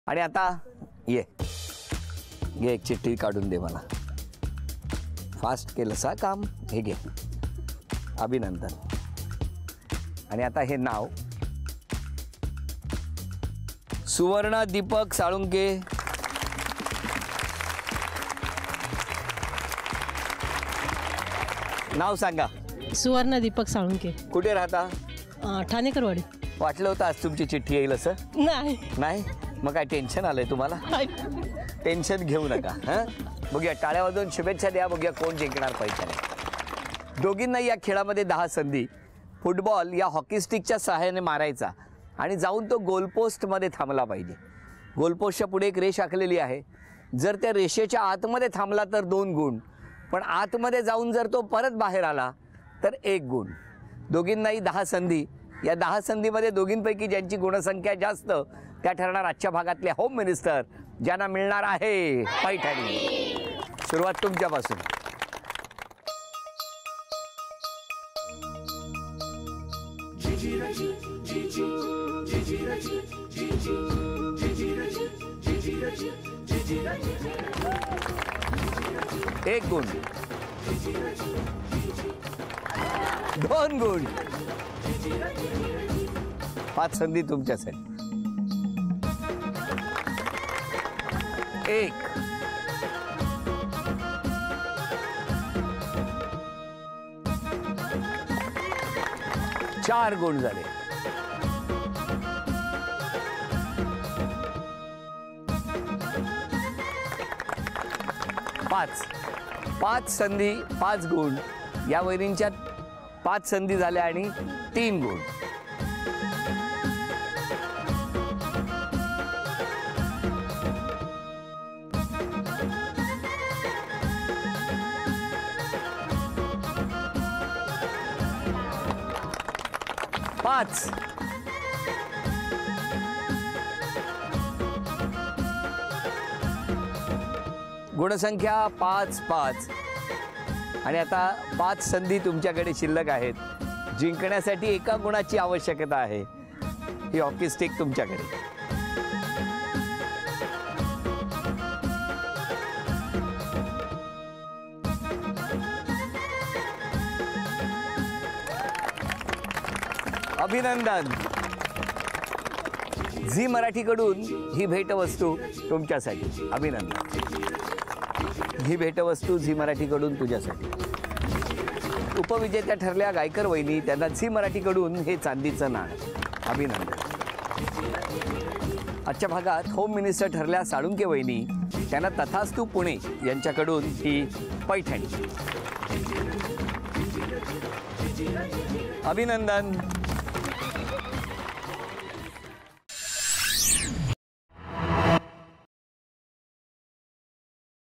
आणि आता ये घे एक चिठ्ठी काढून दे मला. फास्ट केलं सा काम. हे घे अभिनंदन. आणि आता हे नाव सुवर्णा दीपक साळुंके. नाव सांगा. सुवर्णा दीपक साळुंके. कुठे राहता? ठाणेकरवाडी. वाटलं होतं आज तुमची चिठ्ठी येईल असं? नाही नाही. मग काय टेन्शन आलंय तुम्हाला? टेन्शन घेऊ नका. हां बघूया, टाळ्या वाजवून शुभेच्छा द्या. बघूया कोण जिंकणार पैसे. दोघींना या खेळामध्ये 10 संधी. फुटबॉल या हॉकी स्टिकच्या सहाय्याने मारायचा आणि जाऊन तो गोलपोस्टमध्ये थांबला पाहिजे. गोलपोस्टच्या पुढे एक रेष आखलेली आहे. जर त्या रेषेच्या आतमध्ये थांबला तर 2 गुण, पण आतमध्ये जाऊन जर तो परत बाहेर आला तर 1 गुण. दोघींनाही 10 संधी. या 10 संधीमध्ये दोघींपैकी ज्यांची गुणसंख्या जास्त त्या ठरणार आजच्या भागातले होम मिनिस्टर, ज्यांना मिळणार आहे पैठणी. सुरुवात तुमच्यापासून. एक गुण. 2 गुण. 5 संधी तुमच्यासाठी. 1. 4 गुण झाले. 5 संधी 5 गुण. या वैरींच्या 5 संधी झाल्या आणि 3 गुण. 5. गुणसंख्या 5. आणि आता 5 संधी तुमच्याकडे शिल्लक आहेत. जिंकण्यासाठी 1 गुणाची आवश्यकता आहे. ही हॉकी स्टिक तुमच्याकडे. अभिनंदन. झी मराठीकडून ही भेटवस्तू तुमच्यासाठी. अभिनंदन. ही भेटवस्तू झी मराठीकडून तुझ्यासाठी. उपविजेत्या ठरल्या गायकर वहिनी, त्यांना झी मराठीकडून हे चांदीचं नाणं. अभिनंदन. आजच्या भागात होम मिनिस्टर ठरल्या साळुंके वहिनी, त्यांना तथास्तू पुणे यांच्याकडून ही पैठणी. अभिनंदन.